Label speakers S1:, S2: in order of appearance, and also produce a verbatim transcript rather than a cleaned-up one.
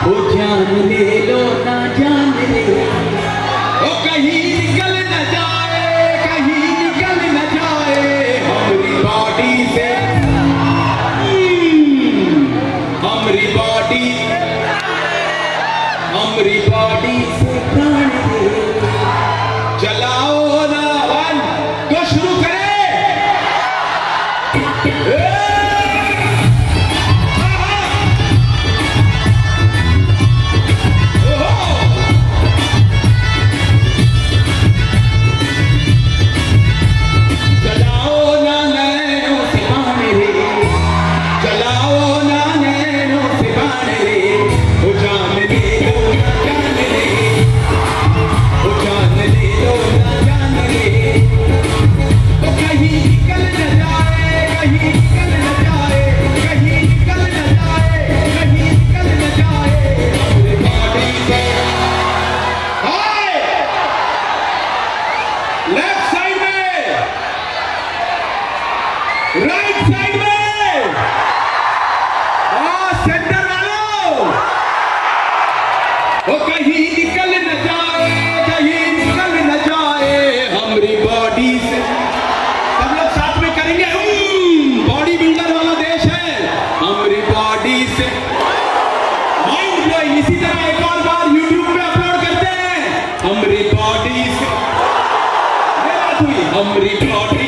S1: ओ जान ले लो ना जान ले लो, ओ कहीं निकल न जाए, कहीं निकल न जाए हमारी बॉडी से, हमारी बॉडी, हमारी बॉडी से प्राण ले, चलाओ ना वन तो शुरू करें। राइट साइड में और सेंटर वालों, वो कहीं निकल न जाए, कहीं निकल न जाए हमारी बॉडी से। सब लोग साथ में करेंगे, बॉडी बिल्डर वाला देश है हमारी बॉडी से। माइंड ब्लोइंग, इसी तरह एक और बार यूट्यूब पे अपलोड करते हैं हमारी बॉडी से। ये बात हुई हमारी बॉडी